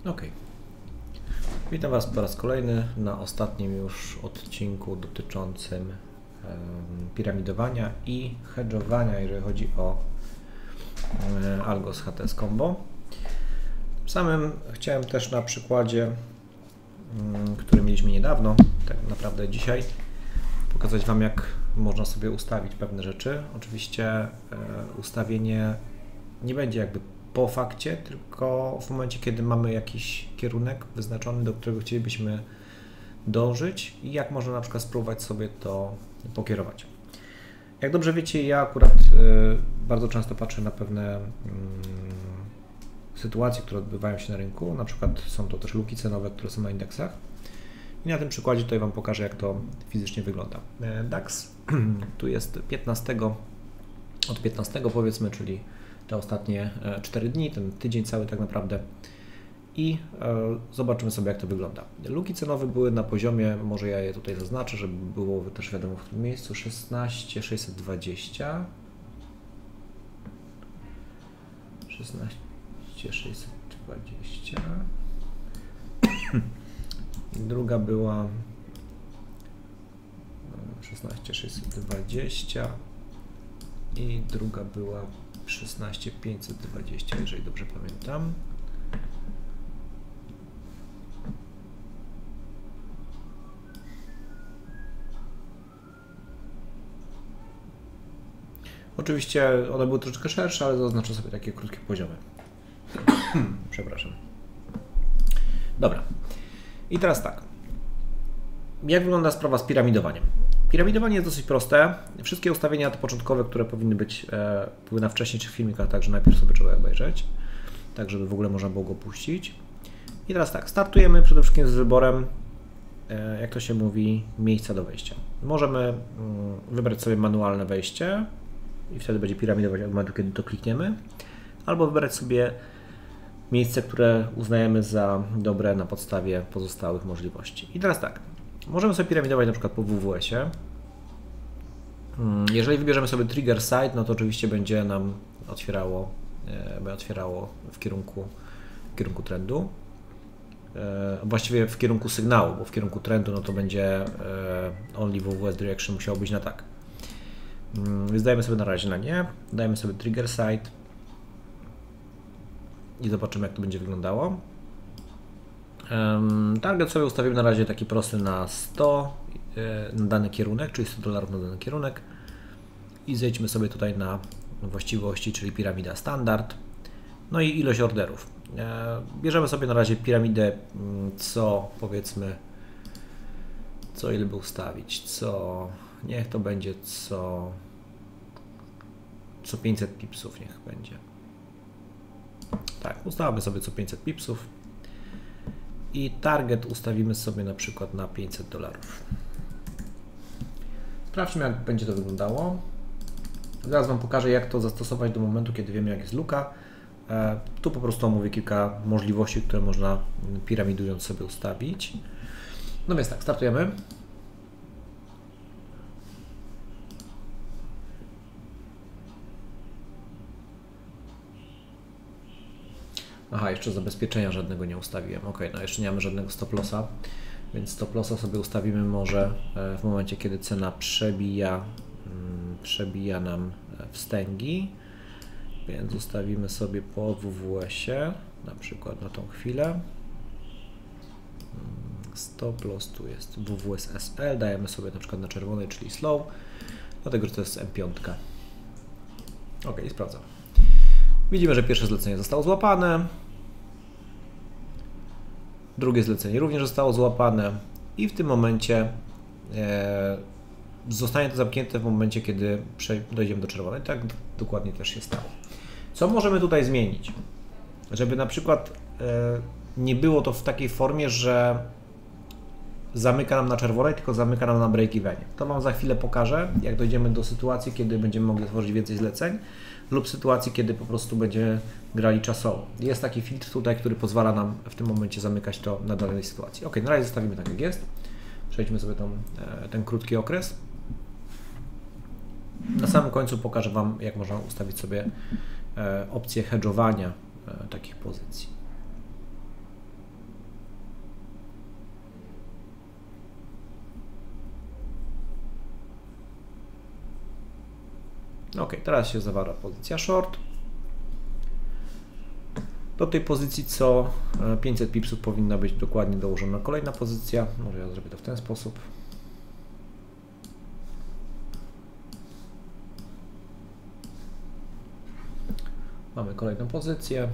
OK. Witam Was po raz kolejny na ostatnim już odcinku dotyczącym piramidowania i hedge'owania, jeżeli chodzi o Algos HTS Combo. Tym samym chciałem też na przykładzie, który mieliśmy niedawno, tak naprawdę dzisiaj, pokazać Wam, jak można sobie ustawić pewne rzeczy. Oczywiście ustawienie nie będzie jakby po fakcie, tylko w momencie, kiedy mamy jakiś kierunek wyznaczony, do którego chcielibyśmy dążyć i jak można na przykład spróbować sobie to pokierować. Jak dobrze wiecie, ja akurat bardzo często patrzę na pewne sytuacje, które odbywają się na rynku, na przykład są to też luki cenowe, które są na indeksach i na tym przykładzie tutaj Wam pokażę, jak to fizycznie wygląda. DAX tu jest od 15 powiedzmy, czyli te ostatnie 4 dni, ten tydzień cały tak naprawdę i zobaczymy sobie, jak to wygląda. Luki cenowe były na poziomie, może ja je tutaj zaznaczę, żeby było też wiadomo w którym miejscu, 16,620 16,620 i druga była 16,620 i druga była 16,520, jeżeli dobrze pamiętam. Oczywiście one były troszeczkę szersze, ale zaznaczę sobie takie krótkie poziomy. Przepraszam. Dobra. I teraz tak. Jak wygląda sprawa z piramidowaniem? Piramidowanie jest dosyć proste. Wszystkie ustawienia te początkowe, które powinny być, były na wcześniejszych filmikach, także najpierw sobie trzeba obejrzeć, tak żeby w ogóle można było go puścić. I teraz tak, startujemy przede wszystkim z wyborem, jak to się mówi, miejsca do wejścia. Możemy wybrać sobie manualne wejście i wtedy będzie piramidować od momentu, kiedy to klikniemy, albo wybrać sobie miejsce, które uznajemy za dobre na podstawie pozostałych możliwości. I teraz tak, możemy sobie piramidować na przykład po WWS-ie. Jeżeli wybierzemy sobie trigger site, no to oczywiście będzie nam otwierało w kierunku trendu. Właściwie w kierunku sygnału, bo w kierunku trendu no to będzie only WWS direction musiało być na tak. Więc dajemy sobie na razie na nie, dajemy sobie trigger site i zobaczymy, jak to będzie wyglądało. Target sobie ustawimy na razie taki prosty na 100 na dany kierunek, czyli $100 na dany kierunek i zejdźmy sobie tutaj na właściwości, czyli piramida standard, no i ilość orderów. Bierzemy sobie na razie piramidę, powiedzmy, ile by ustawić, niech to będzie co 500 pipsów niech będzie. Tak, ustawimy sobie co 500 pipsów. I target ustawimy sobie na przykład na $500. Sprawdźmy, jak będzie to wyglądało. Zaraz Wam pokażę, jak to zastosować do momentu, kiedy wiemy, jak jest luka. Tu po prostu omówię kilka możliwości, które można piramidując sobie ustawić. No więc tak, startujemy. Aha, jeszcze zabezpieczenia żadnego nie ustawiłem. Ok, no jeszcze nie mamy żadnego stop lossa, więc stop lossa sobie ustawimy może w momencie, kiedy cena przebija nam wstęgi, więc ustawimy sobie po WWS-ie, na przykład na tą chwilę. Stop loss tu jest WWS SL, dajemy sobie na przykład na czerwonej, czyli slow, dlatego że to jest M5. Ok, sprawdzam. Widzimy, że pierwsze zlecenie zostało złapane, drugie zlecenie również zostało złapane i w tym momencie zostanie to zamknięte w momencie, kiedy dojdziemy do czerwonej. Tak dokładnie też się stało. Co możemy tutaj zmienić? Żeby na przykład nie było to w takiej formie, że zamyka nam na czerwonej, tylko zamyka nam na break-evenie. To Wam za chwilę pokażę, jak dojdziemy do sytuacji, kiedy będziemy mogli tworzyć więcej zleceń lub sytuacji, kiedy po prostu będziemy grali czasowo. Jest taki filtr tutaj, który pozwala nam w tym momencie zamykać to na danej sytuacji. Ok, na razie zostawimy tak, jak jest. Przejdźmy sobie ten krótki okres. Na samym końcu pokażę Wam, jak można ustawić sobie opcję hedge'owania takich pozycji. Ok, teraz się zawarła pozycja short. Do tej pozycji co 500 pipsów powinna być dokładnie dołożona kolejna pozycja. Może ja zrobię to w ten sposób. Mamy kolejną pozycję.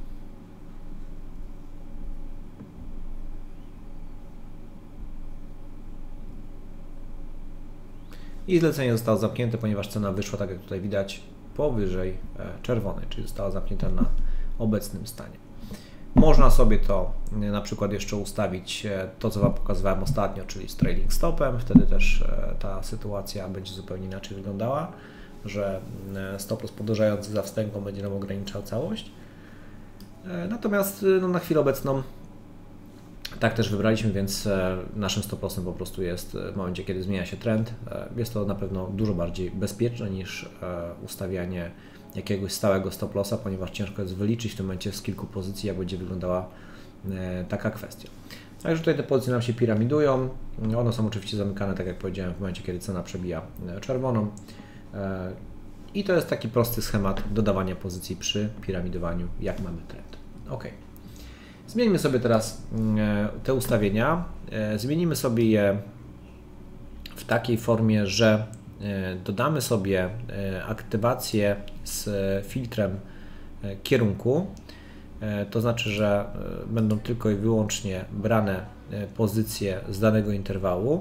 I zlecenie zostało zamknięte, ponieważ cena wyszła, tak jak tutaj widać, powyżej czerwonej, czyli została zamknięta na obecnym stanie. Można sobie to na przykład jeszcze ustawić, to co Wam pokazywałem ostatnio, czyli z trailing stopem. Wtedy też ta sytuacja będzie zupełnie inaczej wyglądała, że stop loss podążający za wstęgą będzie nam ograniczał całość. Natomiast no, na chwilę obecną tak też wybraliśmy, więc naszym stop lossem po prostu jest w momencie, kiedy zmienia się trend. Jest to na pewno dużo bardziej bezpieczne niż ustawianie jakiegoś stałego stop lossa, ponieważ ciężko jest wyliczyć w tym momencie z kilku pozycji, jak będzie wyglądała taka kwestia. Także tutaj te pozycje nam się piramidują. One są oczywiście zamykane, tak jak powiedziałem, w momencie, kiedy cena przebija czerwoną. I to jest taki prosty schemat dodawania pozycji przy piramidowaniu, jak mamy trend. OK. Zmieńmy sobie teraz te ustawienia. Zmienimy sobie je w takiej formie, że dodamy sobie aktywację z filtrem kierunku. To znaczy, że będą tylko i wyłącznie brane pozycje z danego interwału.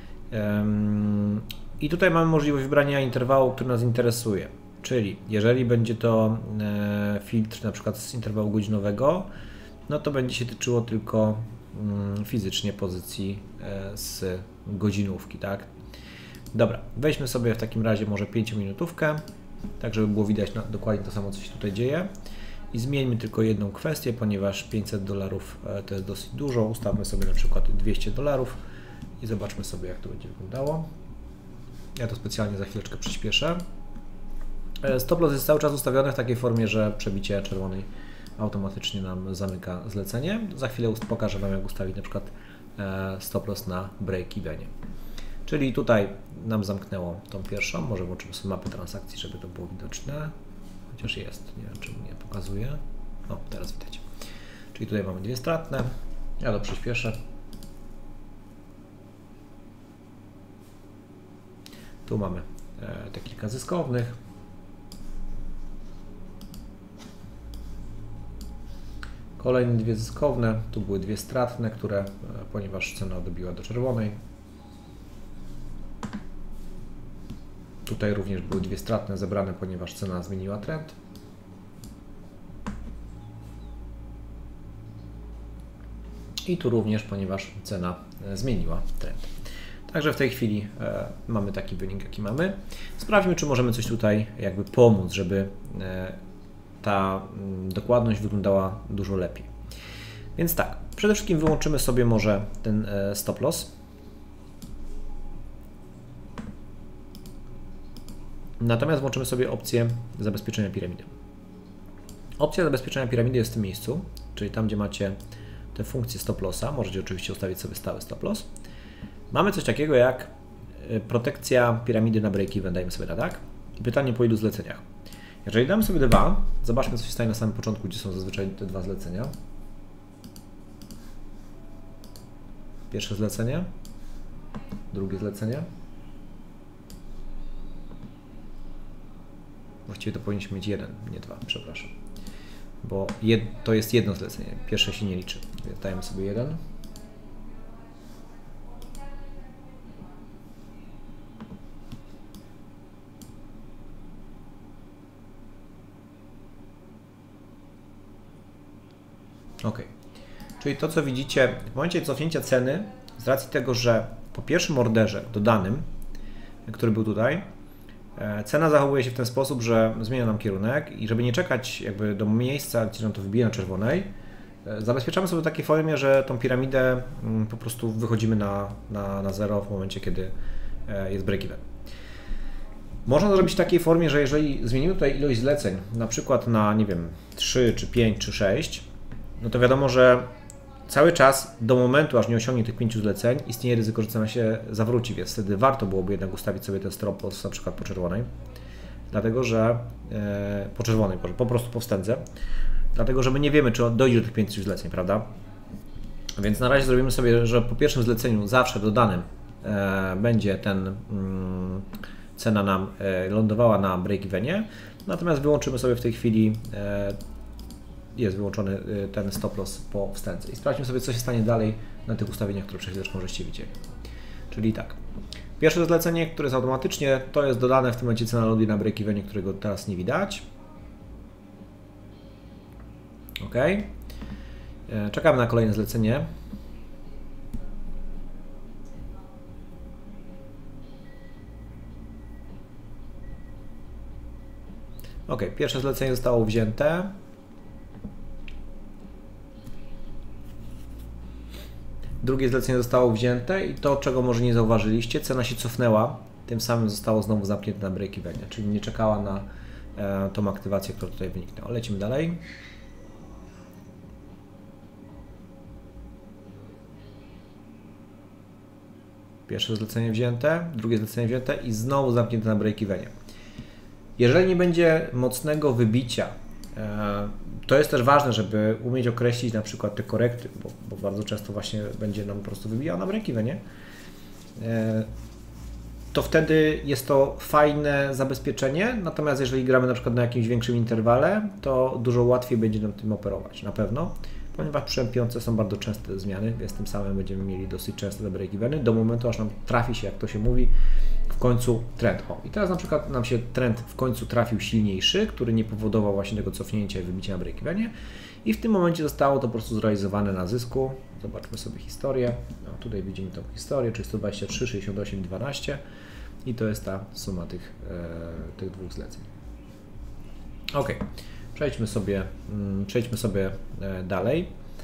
I tutaj mamy możliwość wybrania interwału, który nas interesuje. Czyli jeżeli będzie to filtr na przykład z interwału godzinowego, no to będzie się tyczyło tylko fizycznie pozycji z godzinówki, tak? Dobra, weźmy sobie w takim razie może 5-minutówkę, tak żeby było widać dokładnie to samo, co się tutaj dzieje. I zmieńmy tylko jedną kwestię, ponieważ $500 to jest dosyć dużo. Ustawmy sobie na przykład $200 i zobaczmy sobie, jak to będzie wyglądało. Ja to specjalnie za chwileczkę przyspieszę. Stop loss jest cały czas ustawiony w takiej formie, że przebicie czerwonej automatycznie nam zamyka zlecenie. Za chwilę pokażę Wam, jak ustawić na przykład stop loss na break-evenie. Czyli tutaj nam zamknęło tą pierwszą. Może włączymy sobie mapę transakcji, żeby to było widoczne. Chociaż jest, nie wiem czemu nie pokazuje. O, teraz widać. Czyli tutaj mamy dwie stratne. Ja to przyspieszę. Tu mamy te kilka zyskownych. Kolejne dwie zyskowne. Tu były dwie stratne, które, ponieważ cena dobiła do czerwonej. Tutaj również były dwie stratne zebrane, ponieważ cena zmieniła trend. I tu również, ponieważ cena zmieniła trend. Także w tej chwili mamy taki wynik, jaki mamy. Sprawdźmy, czy możemy coś tutaj jakby pomóc, żeby ta dokładność wyglądała dużo lepiej. Więc tak, przede wszystkim wyłączymy sobie może ten stop loss. Natomiast włączymy sobie opcję zabezpieczenia piramidy. Opcja zabezpieczenia piramidy jest w tym miejscu, czyli tam, gdzie macie te funkcje stop lossa. Możecie oczywiście ustawić sobie stały stop loss. Mamy coś takiego jak protekcja piramidy na break-even, dajmy sobie na tak. I pytanie, po ilu zleceniach. Jeżeli damy sobie 2, zobaczmy, co się stanie na samym początku, gdzie są zazwyczaj te 2 zlecenia. Pierwsze zlecenie, drugie zlecenie. Właściwie to powinniśmy mieć 1, nie 2, przepraszam. Bo to jest jedno zlecenie, pierwsze się nie liczy. Więc dajemy sobie 1. OK. Czyli to, co widzicie w momencie cofnięcia ceny, z racji tego, że po pierwszym orderze dodanym, który był tutaj, cena zachowuje się w ten sposób, że zmienia nam kierunek i żeby nie czekać jakby do miejsca, gdzie nam to wybije na czerwonej, zabezpieczamy sobie w takiej formie, że tą piramidę po prostu wychodzimy na zero w momencie, kiedy jest break-even. Można to zrobić w takiej formie, że jeżeli zmienimy tutaj ilość zleceń, na przykład na, nie wiem, 3, czy 5, czy 6, no to wiadomo, że cały czas do momentu, aż nie osiągnie tych 5 zleceń, istnieje ryzyko, że cena się zawróci, więc wtedy warto byłoby jednak ustawić sobie ten stop loss na przykład po czerwonej. dlatego że po czerwonej, po prostu po wstędze, dlatego że my nie wiemy, czy dojdzie do tych 5 zleceń, prawda? Więc na razie zrobimy sobie, że po pierwszym zleceniu zawsze dodanym będzie cena nam lądowała na break-evenie, natomiast wyłączymy sobie w tej chwili, jest wyłączony ten stop loss po wstędze i sprawdźmy sobie, co się stanie dalej na tych ustawieniach, które przed chwileczką żeście widzieli. Czyli tak, pierwsze zlecenie, które jest automatycznie, to jest dodane w tym momencie cena ląduje na break-evenie, którego teraz nie widać. OK. Czekamy na kolejne zlecenie. OK, pierwsze zlecenie zostało wzięte. Drugie zlecenie zostało wzięte i to, czego może nie zauważyliście, cena się cofnęła, tym samym zostało znowu zamknięte na break-evenie, czyli nie czekała na tą aktywację, która tutaj wyniknęła. Lecimy dalej. Pierwsze zlecenie wzięte, drugie zlecenie wzięte i znowu zamknięte na break-evenie. Jeżeli nie będzie mocnego wybicia, to jest też ważne, żeby umieć określić na przykład te korekty, bo bardzo często właśnie będzie nam po prostu wybijał na break-evenie, to wtedy jest to fajne zabezpieczenie, natomiast jeżeli gramy na przykład na jakimś większym interwale, to dużo łatwiej będzie nam tym operować, na pewno, ponieważ przy M5 są bardzo częste zmiany, więc tym samym będziemy mieli dosyć często te break-eveny, do momentu aż nam trafi się, jak to się mówi, w końcu trend. O, i teraz na przykład nam się trend w końcu trafił silniejszy, który nie powodował właśnie tego cofnięcia i wybicia na break-evenie i w tym momencie zostało to po prostu zrealizowane na zysku. Zobaczmy sobie historię. No, tutaj widzimy tą historię, czyli 123, 68, 12 i to jest ta suma tych dwóch zleceń. OK, przejdźmy sobie dalej.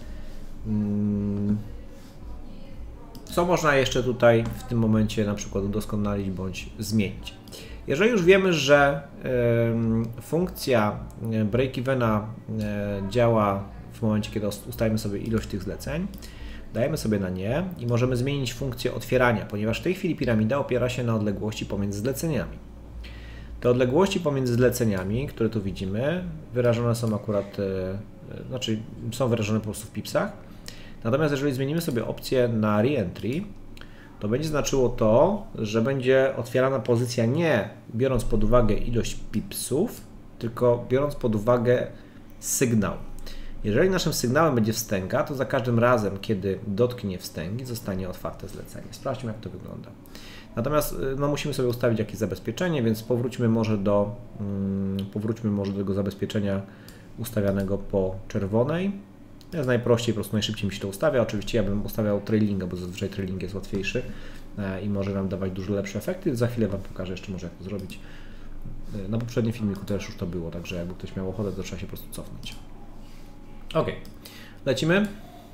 Co można jeszcze tutaj w tym momencie na przykład udoskonalić bądź zmienić? Jeżeli już wiemy, że funkcja break-evena działa w momencie, kiedy ustalimy sobie ilość tych zleceń, dajemy sobie na nie i możemy zmienić funkcję otwierania, ponieważ w tej chwili piramida opiera się na odległości pomiędzy zleceniami. Te odległości pomiędzy zleceniami, które tu widzimy, wyrażone są akurat, znaczy są wyrażone po prostu w pipsach. Natomiast jeżeli zmienimy sobie opcję na re-entry, to będzie znaczyło to, że będzie otwierana pozycja nie biorąc pod uwagę ilość pipsów, tylko biorąc pod uwagę sygnał. Jeżeli naszym sygnałem będzie wstęga, to za każdym razem, kiedy dotknie wstęgi, zostanie otwarte zlecenie. Sprawdźmy, jak to wygląda. Natomiast no, musimy sobie ustawić jakieś zabezpieczenie, więc powróćmy może do tego zabezpieczenia ustawianego po czerwonej. Jest najprościej, po prostu najszybciej mi się to ustawia. Oczywiście ja bym ustawiał trailinga, bo zazwyczaj trailing jest łatwiejszy i może nam dawać dużo lepsze efekty. Za chwilę Wam pokażę jeszcze może, jak to zrobić. Na poprzednim filmiku też już to było, także jakby ktoś miał ochotę, to trzeba się po prostu cofnąć. OK, lecimy.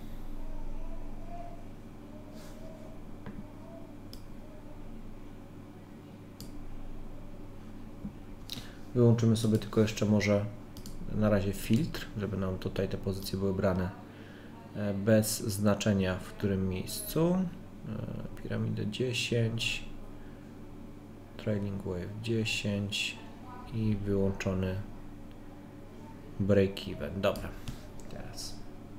Wyłączymy sobie tylko jeszcze może na razie filtr, żeby nam tutaj te pozycje były brane bez znaczenia, w którym miejscu. Piramidę 10, trailing wave 10 i wyłączony break-even. Dobra, teraz.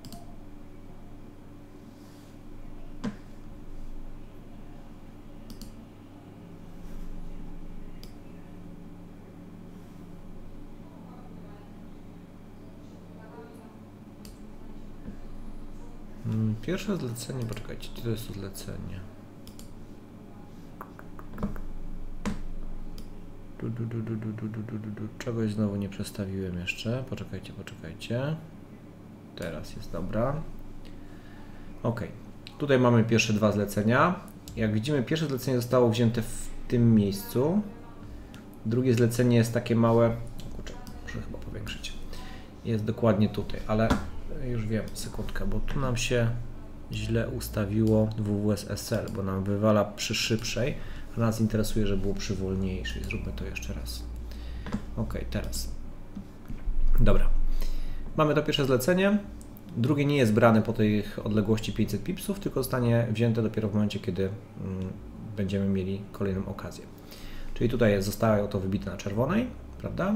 Pierwsze zlecenie, poczekajcie, to jest to zlecenie. Czegoś znowu nie przestawiłem jeszcze. Poczekajcie. Teraz jest dobra. OK. Tutaj mamy pierwsze dwa zlecenia. Jak widzimy, pierwsze zlecenie zostało wzięte w tym miejscu. Drugie zlecenie jest takie małe. Kurczę, muszę chyba powiększyć. Jest dokładnie tutaj, ale już wiem, sekundkę, bo tu nam się źle ustawiło WWSL, bo nam wywala przy szybszej, a nas interesuje, żeby było przy wolniejszej. Zróbmy to jeszcze raz. OK, teraz. Dobra. Mamy to pierwsze zlecenie. Drugie nie jest brane po tej odległości 500 pipsów, tylko zostanie wzięte dopiero w momencie, kiedy będziemy mieli kolejną okazję. Czyli tutaj zostało to wybite na czerwonej. prawda?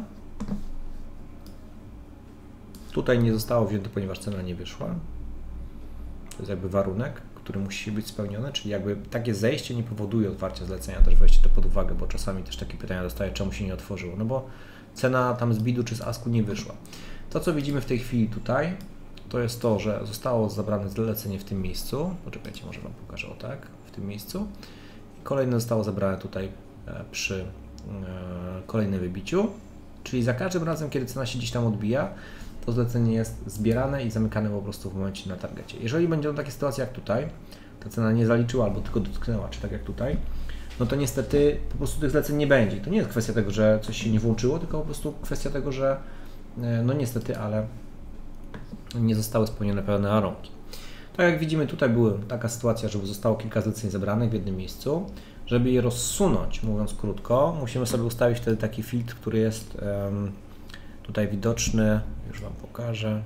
Tutaj nie zostało wzięte, ponieważ cena nie wyszła. To jest jakby warunek, który musi być spełniony, czyli jakby takie zejście nie powoduje otwarcia zlecenia, też weźcie to pod uwagę, bo czasami też takie pytania dostaję, czemu się nie otworzyło, no bo cena tam z bidu czy z asku nie wyszła. To, co widzimy w tej chwili tutaj, to jest to, że zostało zabrane zlecenie w tym miejscu, poczekajcie, może Wam pokażę, o tak, w tym miejscu, i kolejne zostało zabrane tutaj przy kolejnym wybiciu, czyli za każdym razem, kiedy cena się gdzieś tam odbija, to zlecenie jest zbierane i zamykane po prostu w momencie na targecie. Jeżeli będą takie sytuacje jak tutaj, ta cena nie zaliczyła albo tylko dotknęła, czy tak jak tutaj, no to niestety po prostu tych zleceń nie będzie. To nie jest kwestia tego, że coś się nie włączyło, tylko po prostu kwestia tego, że no niestety, ale nie zostały spełnione pewne warunki. Tak jak widzimy, tutaj była taka sytuacja, żeby zostało kilka zleceń zebranych w jednym miejscu. Żeby je rozsunąć, mówiąc krótko, musimy sobie ustawić wtedy taki filtr, który jest tutaj widoczny, już Wam pokażę.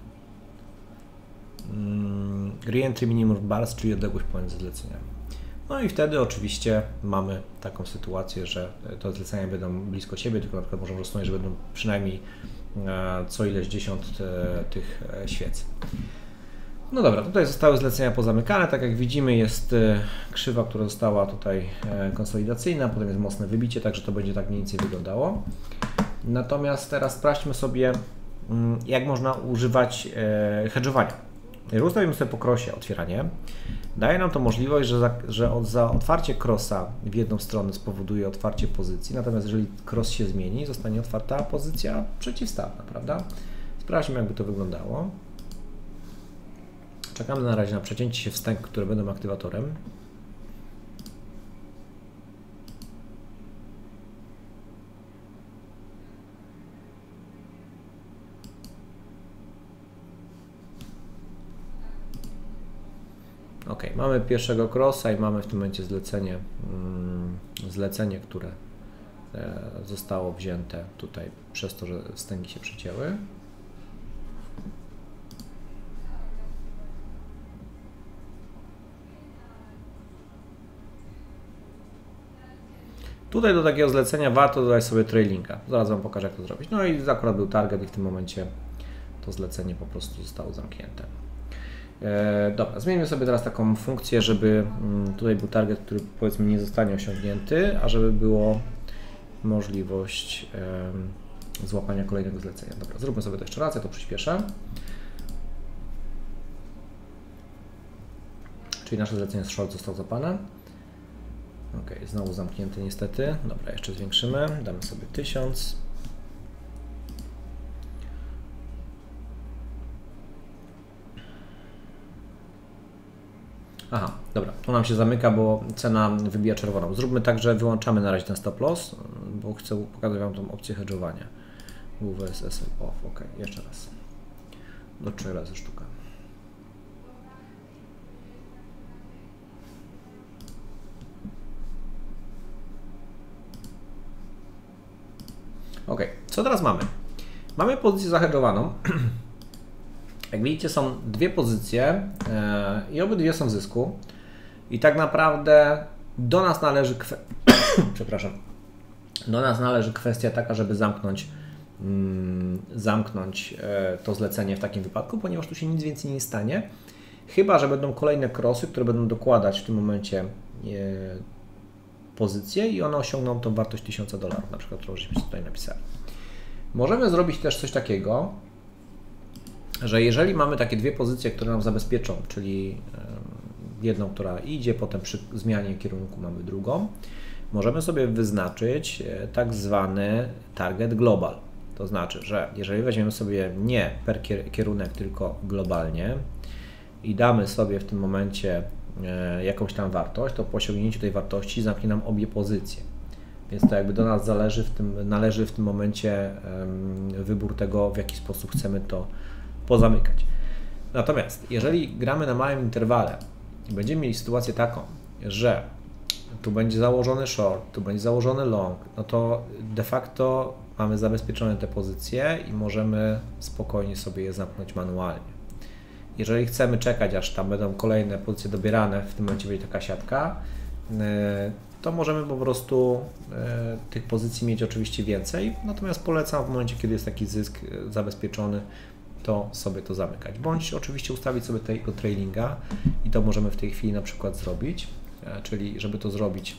Reentry minimum bars, czyli odległość pomiędzy zleceniami. No i wtedy oczywiście mamy taką sytuację, że te zlecenia będą blisko siebie, tylko na przykład możemy rozsunąć, że będą przynajmniej co ileś dziesiąt tych świec. No dobra, tutaj zostały zlecenia pozamykane, tak jak widzimy jest krzywa, która została tutaj konsolidacyjna, potem jest mocne wybicie, także to będzie tak mniej więcej wyglądało. Natomiast teraz sprawdźmy sobie, jak można używać hedżowania. Jeżeli ustawimy sobie po crossie otwieranie, daje nam to możliwość, że za otwarcie crossa w jedną stronę spowoduje otwarcie pozycji, natomiast jeżeli cross się zmieni, zostanie otwarta pozycja przeciwstawna, prawda? Sprawdźmy, jakby to wyglądało. Czekamy na razie na przecięcie się wstęg, które będą aktywatorem. Ok, mamy pierwszego crossa i mamy w tym momencie zlecenie, które zostało wzięte tutaj przez to, że wstęgi się przecięły. Tutaj do takiego zlecenia warto dodać sobie trailinga. Zaraz Wam pokażę, jak to zrobić. No i akurat był target i w tym momencie to zlecenie po prostu zostało zamknięte. Dobra, zmienimy sobie teraz taką funkcję, żeby tutaj był target, który powiedzmy nie zostanie osiągnięty, a żeby było możliwość złapania kolejnego zlecenia. Dobra, zróbmy sobie to jeszcze raz, ja to przyspieszę. Czyli nasze zlecenie z short zostało złapane. Ok, znowu zamknięty niestety. Dobra, jeszcze zwiększymy, damy sobie 1000. Aha, dobra, tu nam się zamyka, bo cena wybija czerwoną. Zróbmy tak, że wyłączamy na razie ten stop loss, bo chcę pokazać Wam tą opcję hedżowania. WSS off, ok, jeszcze raz. Do 3 razy sztuka. Ok, co teraz mamy? Mamy pozycję zahedżowaną. Jak widzicie, są dwie pozycje i obydwie są w zysku. I tak naprawdę do nas należy przepraszam. Do nas należy kwestia taka, żeby zamknąć to zlecenie w takim wypadku, ponieważ tu się nic więcej nie stanie. Chyba że będą kolejne crossy, które będą dokładać w tym momencie pozycję i one osiągną tą wartość $1000, na przykład, którą żeśmy tutaj napisali. Możemy zrobić też coś takiego, że jeżeli mamy takie dwie pozycje, które nam zabezpieczą, czyli jedną, która idzie, potem przy zmianie kierunku mamy drugą, możemy sobie wyznaczyć tak zwany target global. To znaczy, że jeżeli weźmiemy sobie nie per kierunek, tylko globalnie i damy sobie w tym momencie jakąś tam wartość, to po osiągnięciu tej wartości zamknie nam obie pozycje. Więc to jakby do nas należy w tym momencie wybór tego, w jaki sposób chcemy to pozamykać. Natomiast jeżeli gramy na małym interwale i będziemy mieli sytuację taką, że tu będzie założony short, tu będzie założony long, no to de facto mamy zabezpieczone te pozycje i możemy spokojnie sobie je zamknąć manualnie. Jeżeli chcemy czekać, aż tam będą kolejne pozycje dobierane, w tym momencie będzie taka siatka, to możemy po prostu tych pozycji mieć oczywiście więcej, natomiast polecam w momencie, kiedy jest taki zysk zabezpieczony, to sobie to zamykać, bądź oczywiście ustawić sobie tego trailinga i to możemy w tej chwili na przykład zrobić, czyli żeby to zrobić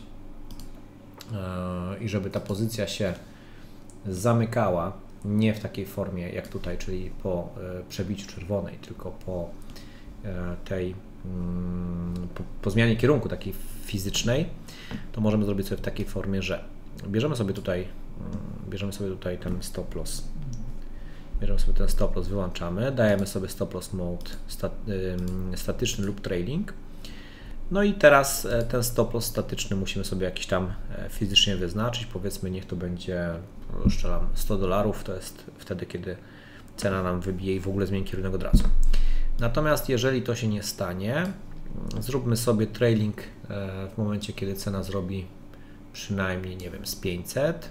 i żeby ta pozycja się zamykała nie w takiej formie jak tutaj, czyli po przebiciu czerwonej, tylko po tej po zmianie kierunku takiej fizycznej, to możemy zrobić sobie w takiej formie, że bierzemy sobie tutaj ten stop loss. Bierzemy sobie ten stop loss, wyłączamy, dajemy sobie stop loss mode statyczny lub trailing. No i teraz ten stop loss statyczny musimy sobie jakiś tam fizycznie wyznaczyć. Powiedzmy, niech to będzie, strzelam, $100, to jest wtedy, kiedy cena nam wybije i w ogóle zmieni kierunek od razu. Natomiast jeżeli to się nie stanie, zróbmy sobie trailing w momencie, kiedy cena zrobi przynajmniej, nie wiem, z 500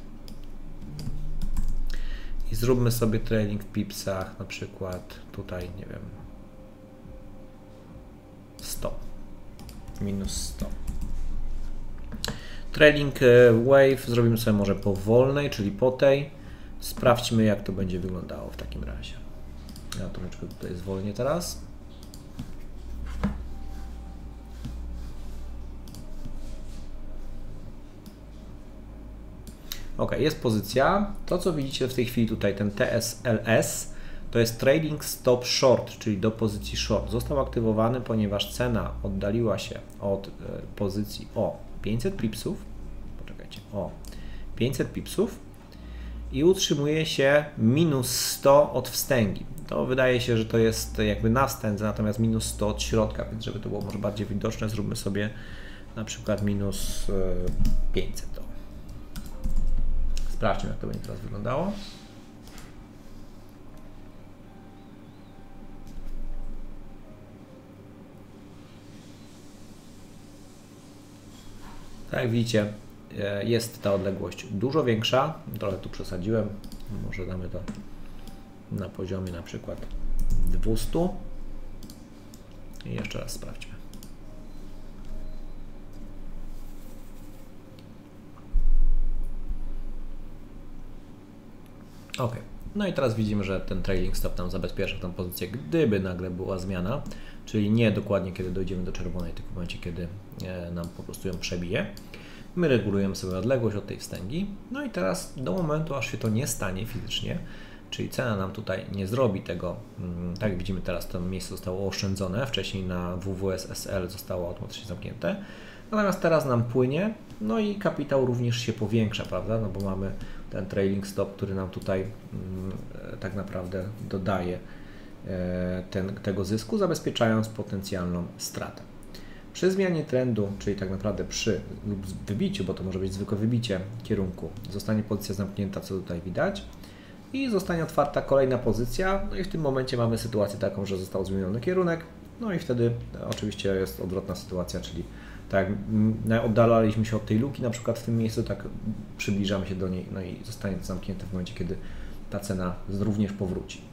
i zróbmy sobie trailing w pipsach, na przykład tutaj, nie wiem, 100, minus 100. Trailing wave zrobimy sobie może po wolnej, czyli po tej. Sprawdźmy, jak to będzie wyglądało w takim razie. Ja troszeczkę tutaj zwolnię teraz. Ok, jest pozycja. To, co widzicie w tej chwili tutaj, ten TSLS, to jest Trading Stop Short, czyli do pozycji short. Został aktywowany, ponieważ cena oddaliła się od pozycji o 500 pipsów. Poczekajcie, o 500 pipsów i utrzymuje się minus 100 od wstęgi. To wydaje się, że to jest jakby na wstędze, natomiast minus 100 od środka, więc żeby to było może bardziej widoczne, zróbmy sobie na przykład minus 500. Sprawdźmy, jak to będzie teraz wyglądało. Tak jak widzicie, jest ta odległość dużo większa. Trochę tu przesadziłem. Może damy to na poziomie na przykład 200. I jeszcze raz sprawdźmy. Ok. No i teraz widzimy, że ten trailing stop nam zabezpiecza tę pozycję, gdyby nagle była zmiana, czyli nie dokładnie kiedy dojdziemy do czerwonej, tylko w momencie, kiedy nam po prostu ją przebije. My regulujemy sobie odległość od tej wstęgi. No i teraz do momentu, aż się to nie stanie fizycznie, czyli cena nam tutaj nie zrobi tego, tak jak widzimy teraz, to miejsce zostało oszczędzone, wcześniej na WWSSL zostało automatycznie zamknięte, natomiast teraz nam płynie, no i kapitał również się powiększa, prawda, no bo mamy ten trailing stop, który nam tutaj tak naprawdę dodaje tego zysku, zabezpieczając potencjalną stratę. Przy zmianie trendu, czyli tak naprawdę przy lub wybiciu, bo to może być zwykłe wybicie kierunku, zostanie pozycja zamknięta, co tutaj widać, i zostanie otwarta kolejna pozycja, no i w tym momencie mamy sytuację taką, że został zmieniony kierunek, no i wtedy oczywiście jest odwrotna sytuacja, czyli tak jak oddalaliśmy się od tej luki, na przykład w tym miejscu, tak przybliżamy się do niej, no i zostanie to zamknięte w momencie, kiedy ta cena również powróci.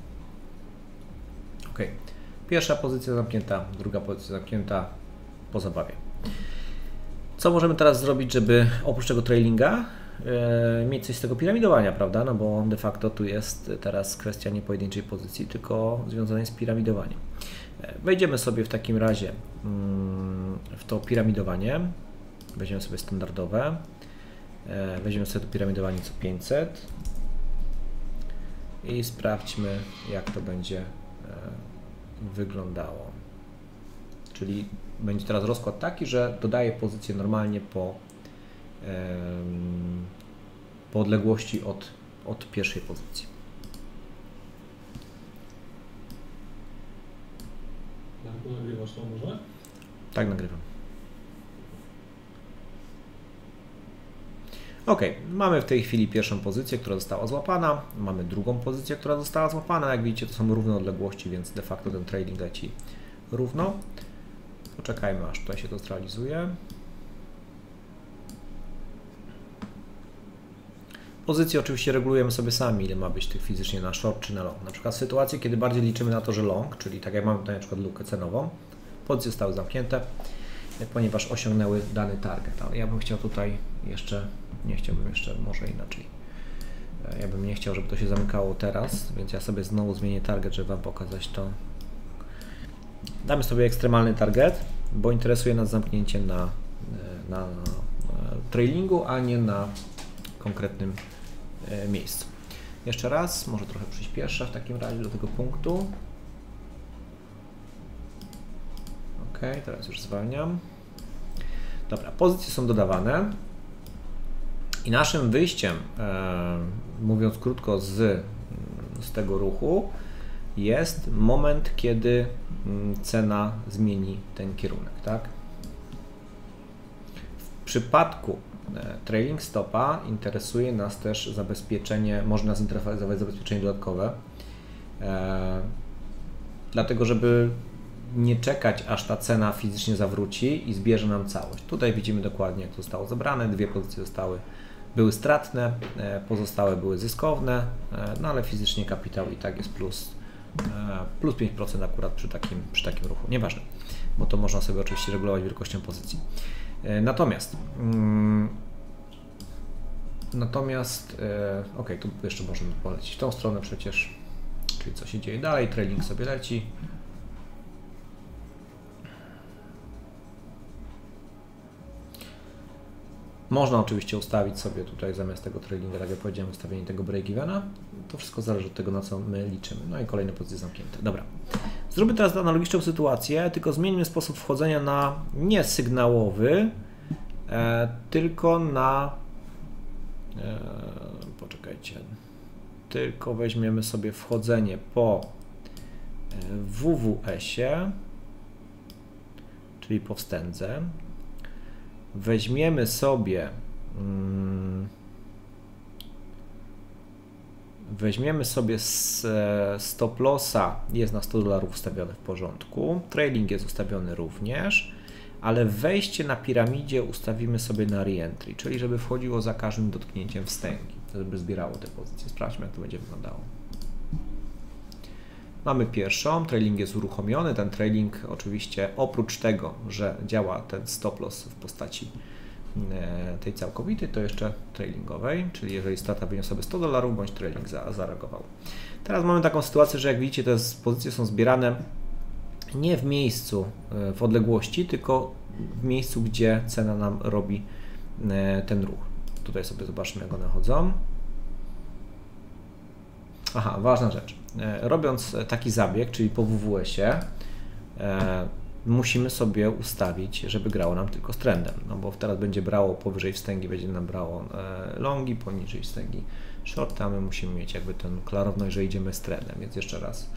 Ok, pierwsza pozycja zamknięta, druga pozycja zamknięta, po zabawie. Co możemy teraz zrobić, żeby oprócz tego trailinga mieć coś z tego piramidowania, prawda? No bo de facto tu jest teraz kwestia nie pojedynczej pozycji, tylko związanej z piramidowaniem. Wejdziemy sobie w takim razie w to piramidowanie. Weźmiemy sobie standardowe. Weźmiemy sobie to piramidowanie co 500 i sprawdźmy, jak to będzie wyglądało. Czyli będzie teraz rozkład taki, że dodaję pozycję normalnie po odległości od pierwszej pozycji. Nagrywasz to może? Tak, nagrywam. Ok, mamy w tej chwili pierwszą pozycję, która została złapana, mamy drugą pozycję, która została złapana. Jak widzicie, to są równe odległości, więc de facto ten trading leci równo. Poczekajmy, aż tutaj się to zrealizuje. Pozycję oczywiście regulujemy sobie sami, ile ma być tych fizycznie na short czy na long. Na przykład w sytuacji, kiedy bardziej liczymy na to, że long, czyli tak jak mamy tutaj na przykład lukę cenową, pozycje zostały zamknięte ponieważ osiągnęły dany target. Ale ja bym chciał tutaj jeszcze, nie chciałbym jeszcze, może inaczej. Ja bym nie chciał, żeby to się zamykało teraz, więc ja sobie znowu zmienię target, żeby Wam pokazać to. Damy sobie ekstremalny target, bo interesuje nas zamknięcie na trailingu, a nie na konkretnym miejscu. Jeszcze raz, może trochę przyspieszę w takim razie do tego punktu. Ok, teraz już zwalniam. Dobra, pozycje są dodawane i naszym wyjściem, mówiąc krótko, z tego ruchu jest moment, kiedy cena zmieni ten kierunek, tak? W przypadku trailing stopa interesuje nas też zabezpieczenie, może nas interesować zabezpieczenie dodatkowe, dlatego żeby nie czekać, aż ta cena fizycznie zawróci i zbierze nam całość. Tutaj widzimy dokładnie, jak to zostało zebrane, dwie pozycje były stratne, pozostałe były zyskowne, no ale fizycznie kapitał i tak jest plus 5% akurat przy takim ruchu. Nieważne, bo to można sobie oczywiście regulować wielkością pozycji. Ok, tu jeszcze możemy polecić w tą stronę przecież, czyli co się dzieje dalej, trailing sobie leci. Można oczywiście ustawić sobie tutaj zamiast tego trailinga, tak jak powiedziałem, ustawienie tego break-evena. To wszystko zależy od tego, na co my liczymy. No i kolejne pozycje zamknięte. Dobra. Zróbmy teraz analogiczną sytuację, tylko zmieńmy sposób wchodzenia na nie sygnałowy, tylko na... poczekajcie. Tylko weźmiemy sobie wchodzenie po WWS-ie, czyli po wstędze. Weźmiemy sobie stop lossa, jest na $100 ustawiony w porządku, trailing jest ustawiony również, ale wejście na piramidzie ustawimy sobie na re-entry, czyli żeby wchodziło za każdym dotknięciem wstęgi, żeby zbierało te pozycje. Sprawdźmy, jak to będzie wyglądało. Mamy pierwszą, trailing jest uruchomiony, ten trailing oczywiście oprócz tego, że działa ten stop loss w postaci tej całkowitej, to jeszcze trailingowej, czyli jeżeli strata wyniosła sobie $100, bądź trailing zareagował. Teraz mamy taką sytuację, że jak widzicie, te pozycje są zbierane nie w miejscu, w odległości, tylko w miejscu, gdzie cena nam robi ten ruch. Tutaj sobie zobaczmy, jak one chodzą. Aha, ważna rzecz. Robiąc taki zabieg, czyli po WWS-ie, musimy sobie ustawić, żeby grało nam tylko z trendem, no bo teraz będzie brało powyżej wstęgi, będzie nam brało longi, poniżej wstęgi shorty, a my musimy mieć jakby tę klarowność, że idziemy z trendem, więc jeszcze raz.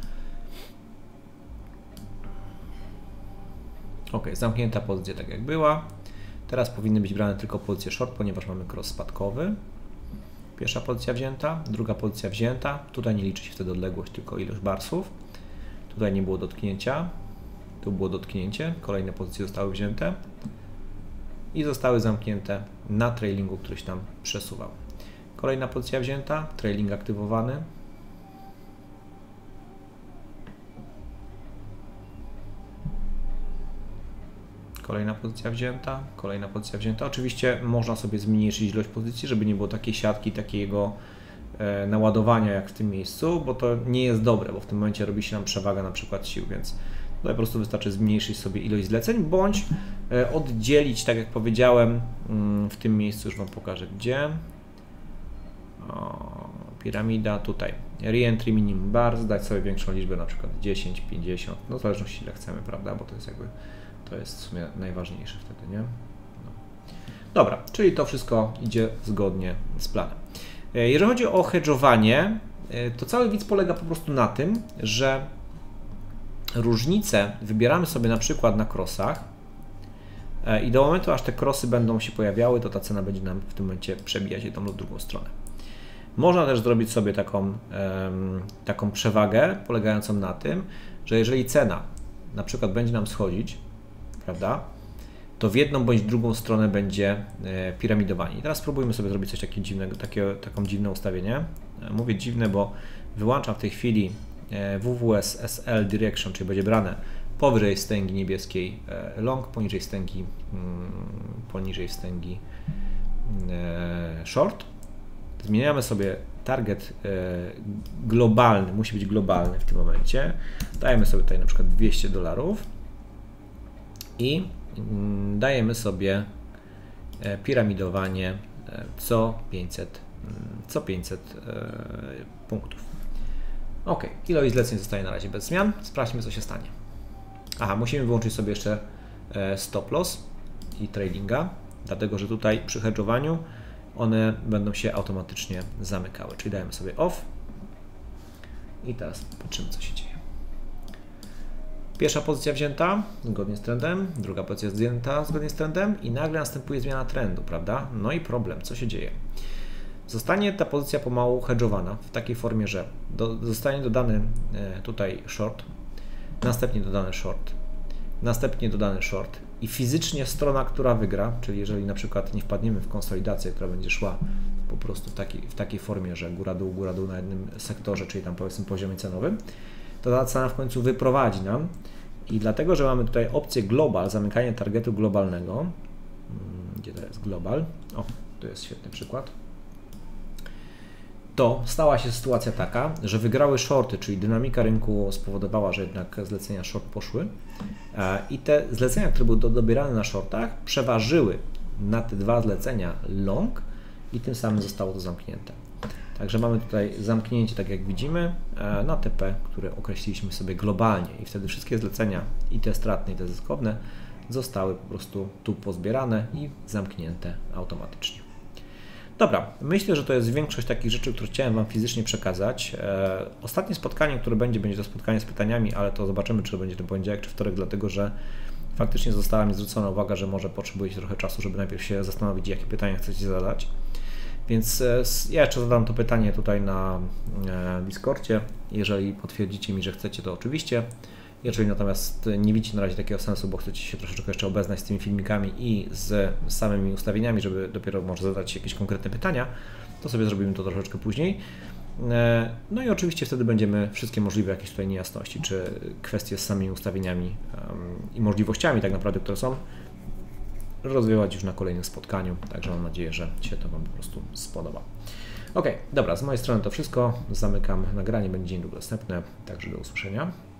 Ok, zamknięta pozycja tak jak była. Teraz powinny być brane tylko pozycje short, ponieważ mamy cross spadkowy. Pierwsza pozycja wzięta, druga pozycja wzięta. Tutaj nie liczy się wtedy odległość, tylko ilość barsów. Tutaj nie było dotknięcia. Tu było dotknięcie. Kolejne pozycje zostały wzięte i zostały zamknięte na trailingu, który się tam przesuwał. Kolejna pozycja wzięta, trailing aktywowany. Kolejna pozycja wzięta, kolejna pozycja wzięta. Oczywiście można sobie zmniejszyć ilość pozycji, żeby nie było takiej siatki, takiego naładowania jak w tym miejscu, bo to nie jest dobre, bo w tym momencie robi się nam przewaga na przykład sił, więc tutaj po prostu wystarczy zmniejszyć sobie ilość zleceń, bądź oddzielić, tak jak powiedziałem, w tym miejscu już Wam pokażę gdzie. Piramida tutaj. Re-entry minimum bars, dać sobie większą liczbę, na przykład 10, 50, no w zależności ile chcemy, prawda, bo to jest jakby, to jest w sumie najważniejsze wtedy, nie? No. Dobra, czyli to wszystko idzie zgodnie z planem. Jeżeli chodzi o hedżowanie, to cały widz polega po prostu na tym, że różnice wybieramy sobie na przykład na crossach i do momentu, aż te crossy będą się pojawiały, to ta cena będzie nam w tym momencie przebijać jedną lub drugą stronę. Można też zrobić sobie taką przewagę polegającą na tym, że jeżeli cena na przykład będzie nam schodzić, prawda, to w jedną bądź drugą stronę będzie piramidowanie. I teraz spróbujmy sobie zrobić coś takiego dziwnego, taką dziwne ustawienie. Mówię dziwne, bo wyłączam w tej chwili WWS SL Direction, czyli będzie brane powyżej wstęgi niebieskiej long, poniżej wstęgi short. Zmieniamy sobie target globalny, musi być globalny w tym momencie. Dajemy sobie tutaj na przykład $200 i dajemy sobie piramidowanie co 500 punktów. Ok, ilość zleceń zostaje na razie bez zmian. Sprawdźmy, co się stanie. Aha, musimy wyłączyć sobie jeszcze stop loss i tradinga, dlatego że tutaj przy hedżowaniu one będą się automatycznie zamykały. Czyli dajemy sobie off i teraz patrzymy, co się dzieje. Pierwsza pozycja wzięta zgodnie z trendem, druga pozycja zdjęta zgodnie z trendem i nagle następuje zmiana trendu, prawda? No i problem, co się dzieje? Zostanie ta pozycja pomału hedżowana w takiej formie, że zostanie dodany tutaj short, następnie dodany short, następnie dodany short i fizycznie strona, która wygra, czyli jeżeli na przykład nie wpadniemy w konsolidację, która będzie szła po prostu w takiej formie, że góra dół na jednym sektorze, czyli tam powiedzmy poziomie cenowym, to ta cena w końcu wyprowadzi nam i dlatego, że mamy tutaj opcję global, zamykanie targetu globalnego, gdzie to jest global, o, to jest świetny przykład, to stała się sytuacja taka, że wygrały shorty, czyli dynamika rynku spowodowała, że jednak zlecenia short poszły i te zlecenia, które były dobierane na shortach, przeważyły na te dwa zlecenia long i tym samym zostało to zamknięte. Także mamy tutaj zamknięcie, tak jak widzimy, na TP, które określiliśmy sobie globalnie i wtedy wszystkie zlecenia, i te stratne, i te zyskowne, zostały po prostu tu pozbierane i zamknięte automatycznie. Dobra, myślę, że to jest większość takich rzeczy, które chciałem Wam fizycznie przekazać. Ostatnie spotkanie, które będzie to spotkanie z pytaniami, ale to zobaczymy, czy to będzie ten poniedziałek, czy wtorek, dlatego że faktycznie została mi zwrócona uwaga, że może potrzebujecie trochę czasu, żeby najpierw się zastanowić, jakie pytania chcecie zadać. Więc ja jeszcze zadam to pytanie tutaj na Discordzie. Jeżeli potwierdzicie mi, że chcecie, to oczywiście. Jeżeli natomiast nie widzicie na razie takiego sensu, bo chcecie się troszeczkę jeszcze obeznać z tymi filmikami i z samymi ustawieniami, żeby dopiero może zadać jakieś konkretne pytania, to sobie zrobimy to troszeczkę później. No i oczywiście wtedy będziemy wszystkie możliwe jakieś tutaj niejasności, czy kwestie z samymi ustawieniami i możliwościami tak naprawdę, które są, rozwijać już na kolejnym spotkaniu, także mam nadzieję, że się to Wam po prostu spodoba. Ok, dobra, z mojej strony to wszystko. Zamykam nagranie, będzie dzień długo dostępne, także do usłyszenia.